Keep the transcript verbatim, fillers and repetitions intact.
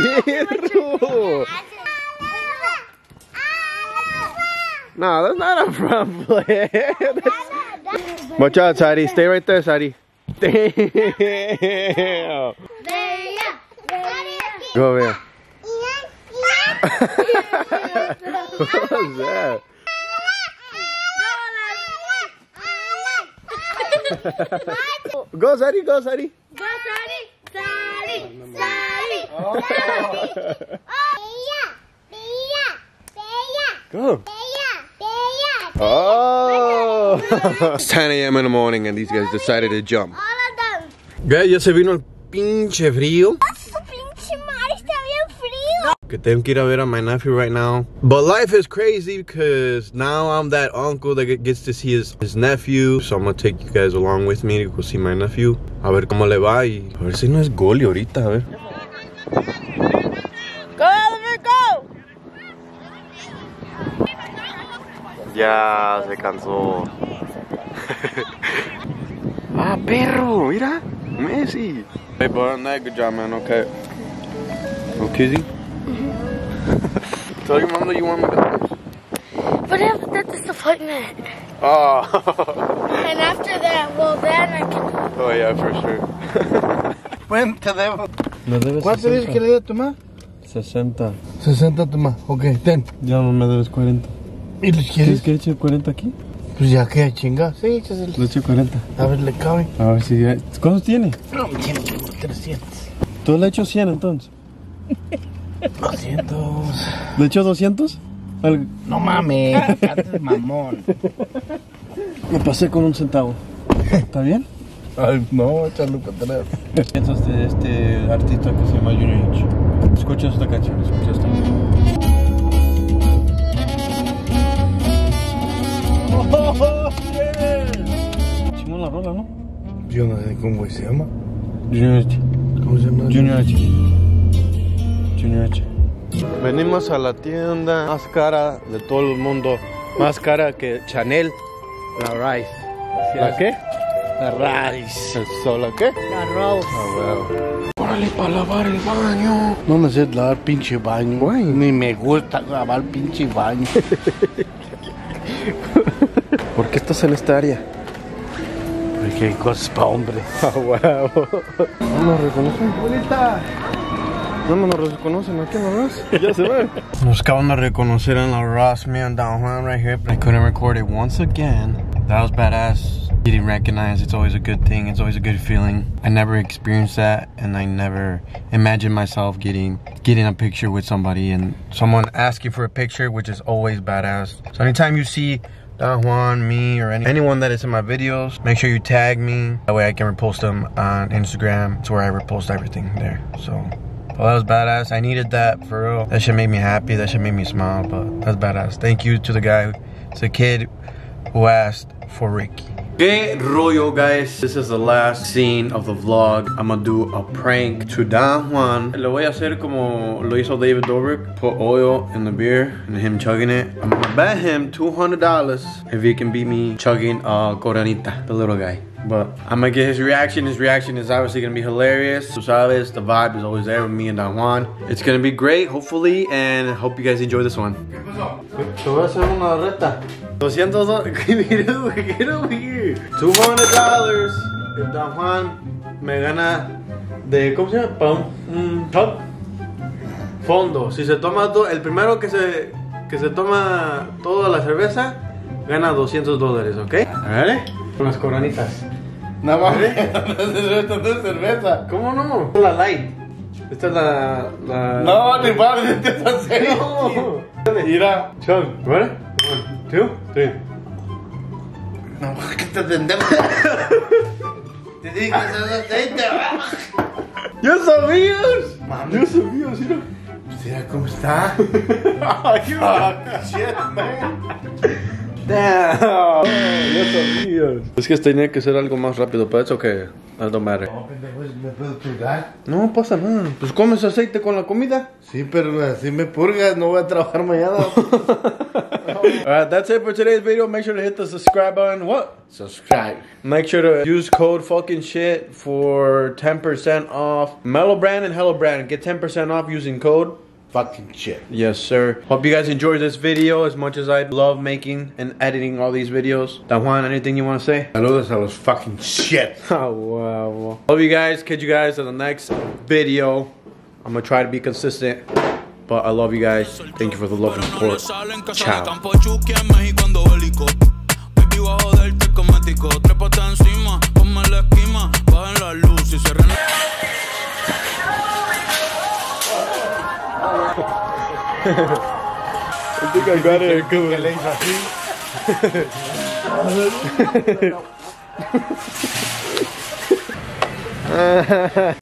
perro! No, that's not a front flip. Watch out, Sadi. Stay right there, Sadi. Damn. Go over here. What was that? Go, Sadi, go, Sadi. Go, Sadi. Sadi. Sadi. Oh. Go. Oh. It's ten A M in the morning and these guys decided to jump. All of them. Guys, ya se vino el pinche frío. Su pinche madre está bien frío. Que tengo que ir a ver a my nephew right now. But life is crazy because now I'm that uncle that gets to see his, his nephew. So I'm gonna take you guys along with me to go see my nephew. A ver cómo le va y a ver si no es goli ahorita, a ver. Go, Oliver, go. Ya se cansó. Ah, perro, mira. Messi. Hey, bro, good job, man. Okay. No kizzy? Tell your mom that you want me to do. But after that, disappointment. Oh. And after that, well, then I can. Oh, yeah, for sure. Bueno, te debo. Me debes ¿Cuánto dices que le debe a tu mamá? sesenta. sesenta a tu mamá. Ok, ten. Ya no me debes cuarenta. ¿Y les ¿Quieres quieres? que eche cuarenta aquí? Pues ya que chinga. Sí, échaselo. Le echo cuarenta. A ver, le cabe. A ver si ya... ¿Cuántos tiene? No, tiene como trescientos. ¿Tú le echas cien entonces? doscientos. ¿Le echo doscientos? Al... No mames, antes mamón. Me pasé con un centavo. ¿Está bien? Ay, no, échalo para atrás. ¿Qué piensas de este artista que se llama Junior H? Escucha esta canción, escucha esta canción. Oh, yeah. Chingón la rola, ¿no? Yo no sé cómo se llama. Junior H. ¿Cómo se llama? Junior H. Junior H. Venimos a la tienda más cara de todo el mundo. Más cara que Chanel. La Rice. ¿La qué? La Rice. ¿Eso la qué? La Rose. Ah, bueno. Órale, para lavar el baño. No me sé lavar pinche baño. Güey. Ni me gusta lavar pinche baño. ¿Por qué estás en esta área? Porque hay cosas para hombre. Ah, wow. No nos reconocen. Bonita. No nos reconocen aquí en la Ross. Ya se ve. Nos acaban de reconocer en la Ross. Me and Don Juan right here. I couldn't record it once again. That was badass. Getting recognized, it's always a good thing. It's always a good feeling. I never experienced that, and I never imagined myself getting getting a picture with somebody and someone asking for a picture, which is always badass. So anytime you see Don Juan, me, or any, anyone that is in my videos, make sure you tag me. That way I can repost them on Instagram. It's where I repost everything there. So, well, that was badass. I needed that for real. That should make me happy. That should make me smile. But that's badass. Thank you to the guy, it's the kid who asked for Ricky. Que rollo, guys. This is the last scene of the vlog. I'm gonna do a prank to Don Juan. Lo voy a hacer como lo hizo David Dobrik. Put oil in the beer and him chugging it. I'm gonna bet him two hundred dollars if he can beat me chugging a Coranita, the little guy. But I'm gonna get his reaction. His reaction is obviously gonna be hilarious. Tú sabes, the vibe is always there with me and Don Juan. It's gonna be great, hopefully, and I hope you guys enjoy this one. Te voy a hacer una reta. doscientos dólares. Get over here. two hundred dollars. If Don Juan me gana de, ¿cómo se llama? Pa un top. Fondo. Si se toma todo, el primero que se, que se toma toda la cerveza, gana doscientos dólares, ¿ok? ¿Vale? Con las coronitas. No mames, esta no es cerveza. ¿Cómo no? La light. Esta es la... la... No, ni madre, te estás serio. No. Mira. Chug, ¿vale? One, two, three. No, que te atendemos. Te dije que se aceite. ¡Ya sabías! Mami. ¡Ya sabías! Mira. Mira cómo está. Ay, fuck, shit, man. Damn. Oh, ya sabía. Es que tenía que ser algo más rápido, pero it's okay. That don't matter. No, pendejo, ¿me puedo purgar? No pasa nada. Pues comes aceite con la comida. Sí, pero así me purgas, no voy a trabajar mañana. Alright, that's it for today's video. Make sure to hit the subscribe button. What? Subscribe. Make sure to use code fucking shit for ten percent off. Mellow brand and Hello brand. Get ten percent off using code Fucking shit. yes, sir. Hope you guys enjoyed this video as much as I love making and editing all these videos. Don Juan, anything you want to say? Saludos a los fucking shit. Oh, wow. Love you guys. Catch you guys in the next video. I'm going to try to be consistent. But I love you guys. Thank you for the love and support. Ciao. I think I got it. Que le hizo así.